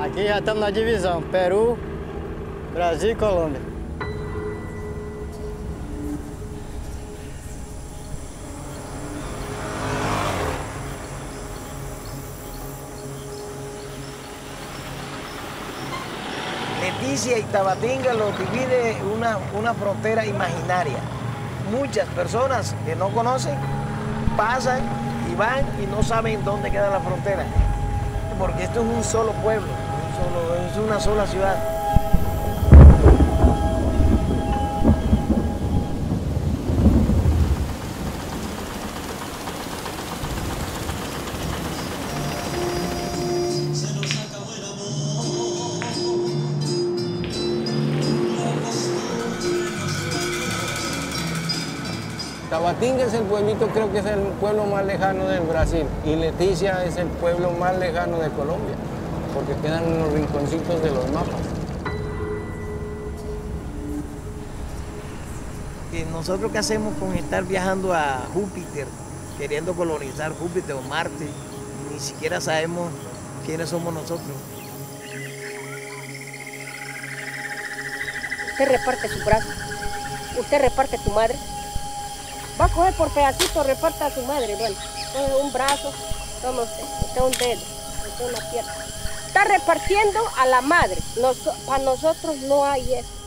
Aqui já estamos na divisão, Peru, Brasil e Colômbia. Leticia y Tabatinga lo divide una frontera imaginaria. Muchas personas que no conocen pasan y van y no saben dónde queda la frontera, porque esto es un solo pueblo, es una sola ciudad. Tabatinga es el pueblito, creo que es el pueblo más lejano del Brasil, y Leticia es el pueblo más lejano de Colombia, porque quedan en los rinconcitos de los mapas. ¿Nosotros qué hacemos con estar viajando a Júpiter, queriendo colonizar Júpiter o Marte? Ni siquiera sabemos quiénes somos nosotros. Usted reparte su brazo, usted reparte tu madre. Va a coger por pedacitos, reparta a su madre, bueno, coge un brazo, toma usted un dedo, usted una pierna. Está repartiendo a la madre, para nosotros no hay eso.